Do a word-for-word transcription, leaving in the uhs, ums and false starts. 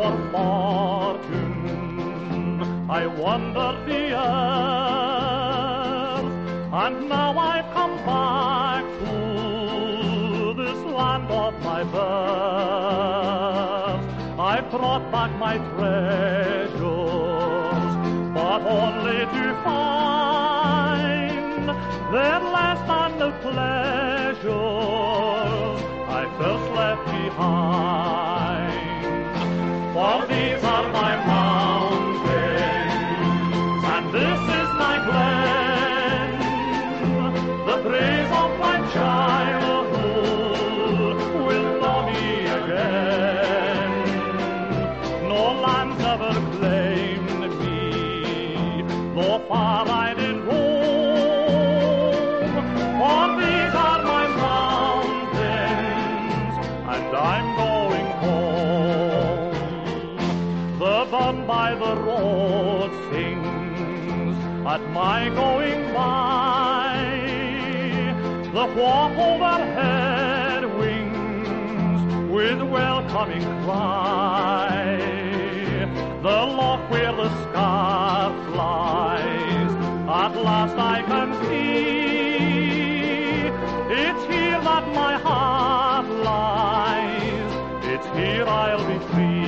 for fortune, I wandered the earth, and now I've come back to this land of my birth. I've brought back my treasures, but only to find they're less than the pleasures I first left behind. For these are my mountains, and this is my glen, the praise of my childhood will know me again. No lands ever claimed me, though far I did roam. For these are my mountains, and I'm going home. The bird by the road sings at my going by, the hawk overhead wings with welcoming cry. The loch where the scarf flies, at last I can see. It's here that my heart lies, it's here I'll be free.